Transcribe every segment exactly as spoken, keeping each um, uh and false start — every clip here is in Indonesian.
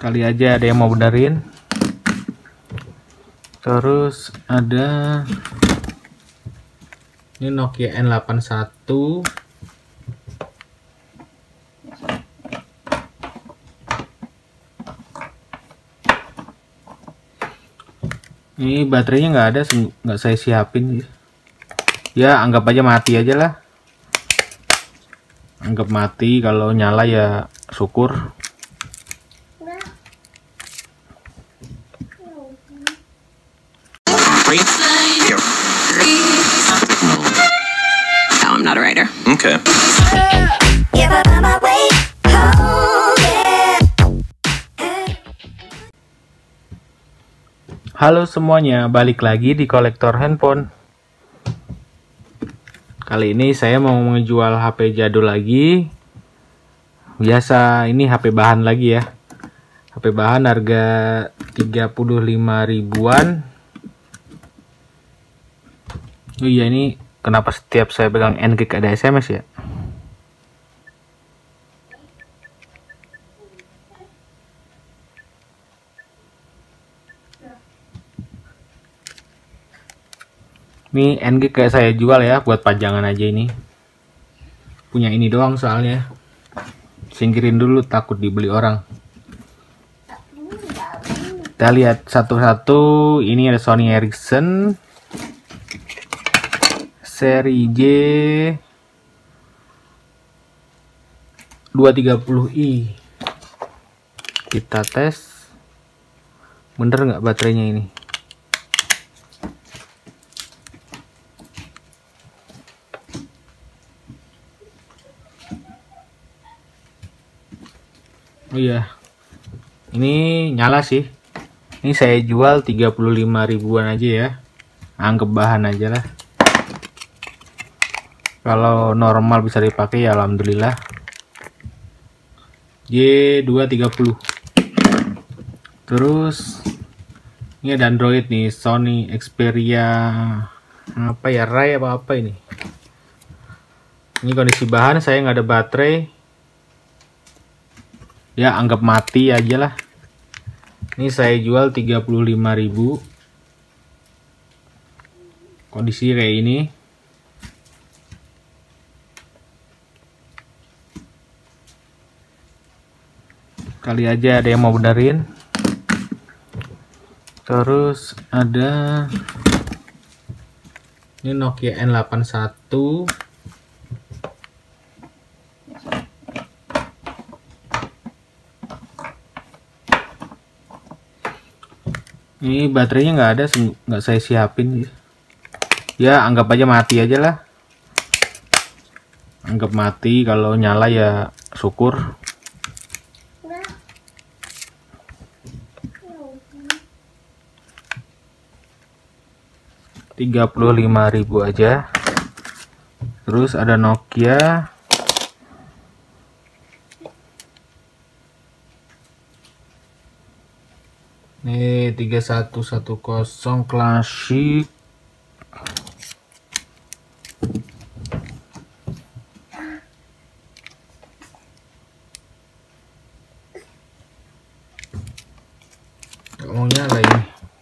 Kali aja ada yang mau benerin. Terus ada ini Nokia N delapan satu. Ini baterainya nggak ada, nggak saya siapin ya, anggap aja mati aja lah. Anggap mati, kalau nyala ya syukur. No, I'm not a writer. Okay. Halo semuanya, balik lagi di kolektor handphone. Kali ini saya mau menjual H P jadul lagi. Biasa ini H P bahan lagi ya. H P bahan harga tiga puluh lima ribuan. Oh iya, ini kenapa setiap saya pegang N-Gig ada S M S ya? Ini N-Gig kayak saya jual ya, buat pajangan aja ini. Punya ini doang soalnya. Singkirin dulu, takut dibeli orang. Kita lihat satu-satu. Ini ada Sony Ericsson seri J dua tiga nol i. Kita tes. Bener nggak baterainya ini? Oh iya, ini nyala sih. Ini saya jual tiga puluh lima ribuan aja ya. Anggap bahan aja lah. Kalau normal bisa dipakai ya alhamdulillah. J dua tiga nol. Terus ini ada Android nih, Sony Xperia apa ya, Rai apa apa ini. Ini kondisi bahan, saya nggak ada baterai. Ya anggap mati aja lah. Ini saya jual tiga puluh lima ribu. Kondisi kayak ini. Kali aja ada yang mau benerin. Terus ada ini Nokia N delapan satu. Ini baterainya nggak ada, nggak saya siapin ya, anggap aja mati aja lah. Anggap mati, kalau nyala ya syukur. tiga puluh lima ribu aja. Terus ada Nokia ini tiga satu satu nol klasik. Gak mau nyala ini.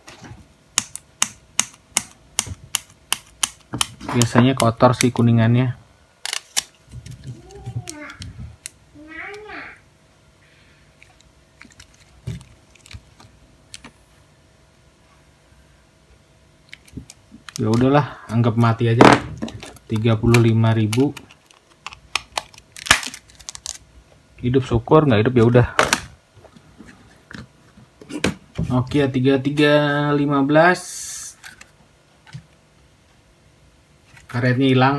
Biasanya kotor sih kuningannya. Ya udahlah, anggap mati aja. tiga puluh lima ribu. Hidup syukur, nggak hidup ya udah. Nokia tiga tiga lima belas. Karetnya hilang.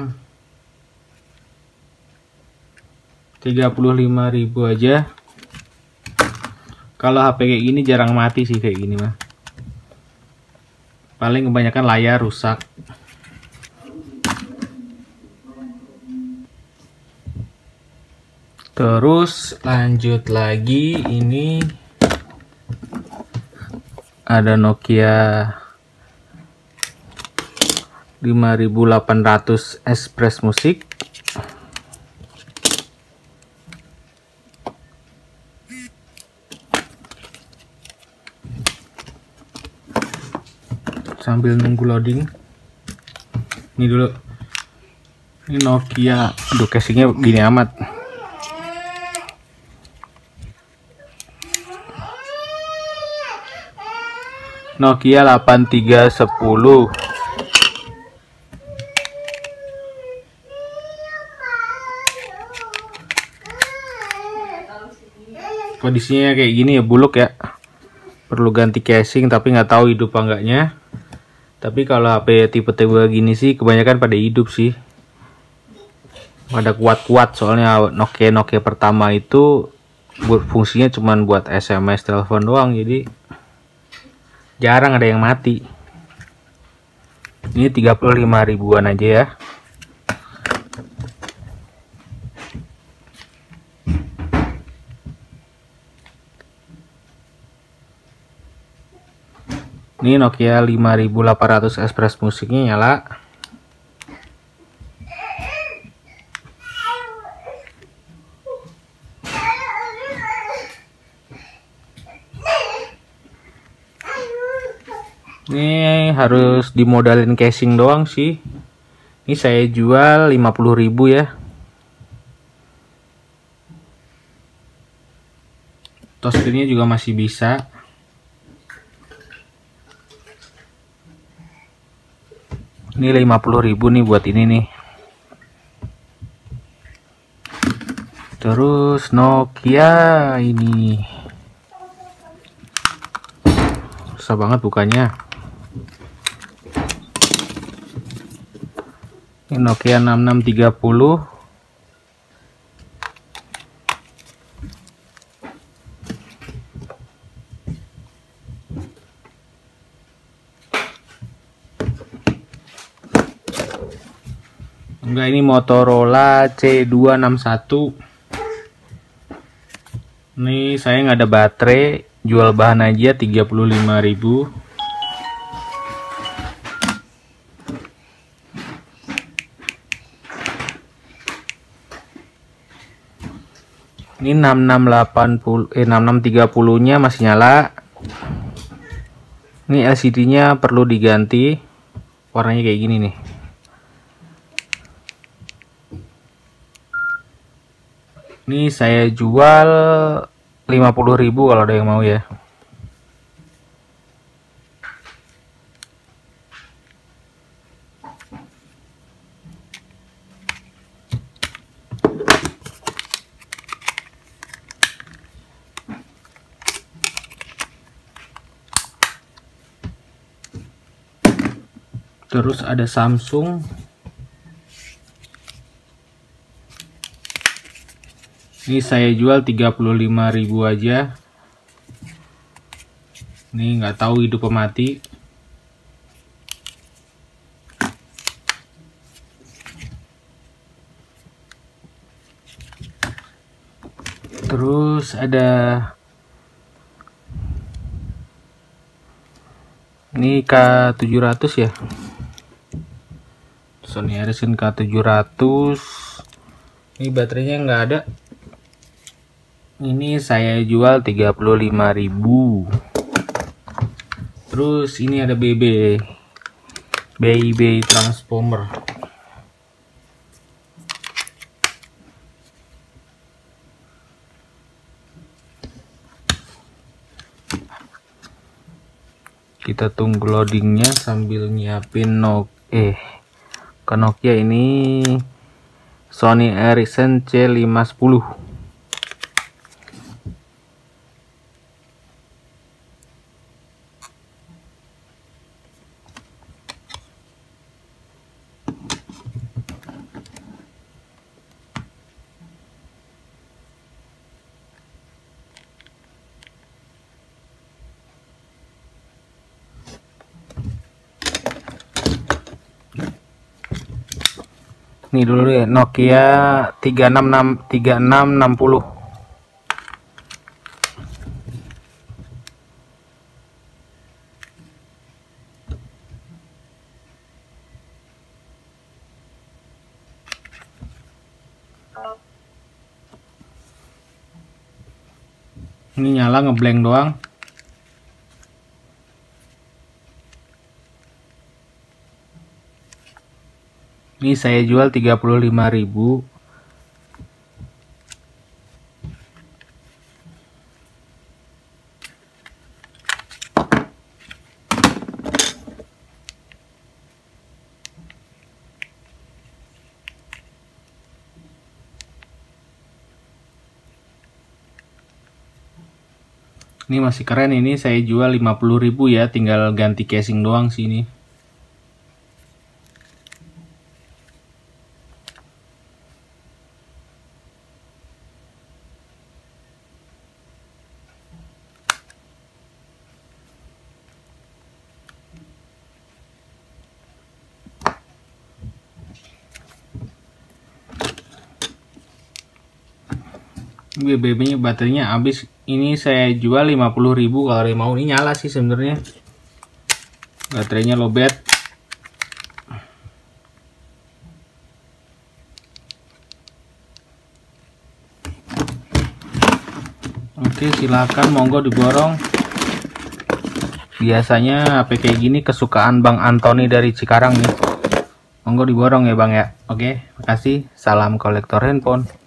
tiga puluh lima ribu aja. Kalau H P kayak gini jarang mati sih kayak gini mah. Paling kebanyakan layar rusak. Terus lanjut lagi, ini ada Nokia lima ribu delapan ratus Express Music. sambil nunggu loading. Ini dulu. Ini Nokia. Aduh, casingnya gini amat. Nokia delapan tiga sepuluh. Kondisinya kayak gini ya, buluk ya. Perlu ganti casing tapi nggak tahu hidup apa enggaknya. Tapi kalau H P tipe-tipe gini sih kebanyakan pada hidup sih. Pada kuat-kuat, soalnya Nokia Nokia pertama itu buat fungsinya cuman buat S M S, telepon doang, jadi jarang ada yang mati. Ini tiga puluh lima ribuan aja ya. Ini Nokia lima ribu delapan ratus Express musiknya nyala. Ini harus dimodalin casing doang sih. Ini saya jual lima puluh ribu ya. Touchscreen-nya juga masih bisa. Ini lima puluh ribu nih buat ini nih. Terus Nokia ini susah banget bukanya. Ini Nokia enam enam tiga nol. Enggak, ini Motorola C dua enam satu. Ini saya nggak ada baterai, jual bahan aja tiga puluh lima ribu. Ini enam enam delapan nol eh enam enam tiga nol nya masih nyala. Ini L C D-nya perlu diganti. Warnanya kayak gini nih. Ini saya jual lima puluh ribu kalau ada yang mau ya. Terus ada Samsung. Ini saya jual tiga puluh lima ribu aja. Ini nggak tahu hidup atau mati. Terus ada ini K tujuh ratus ya. Sony Ericsson K tujuh ratus. Ini baterainya nggak ada. Ini saya jual tiga puluh lima ribu. Terus ini ada B B. B B transformer. Kita tunggu loadingnya sambil nyiapin no eh ke Nokia ini Sony Ericsson C lima sepuluh. Ini dulu ya, Nokia tiga enam enam tiga enam enam nol. Ini nyala ngeblank doang. Ini saya jual tiga puluh lima ribu. Ini masih keren, ini saya jual lima puluh ribu ya, tinggal ganti casing doang sih ini. B B B-nya baterainya habis. Ini saya jual lima puluh ribu. Kalau yang mau, ini nyala sih sebenarnya. Baterainya lowbat. Oke, silakan monggo diborong. Biasanya H P kayak gini kesukaan Bang Antoni dari Cikarang nih. Monggo diborong ya Bang ya. Oke, makasih. Salam kolektor handphone.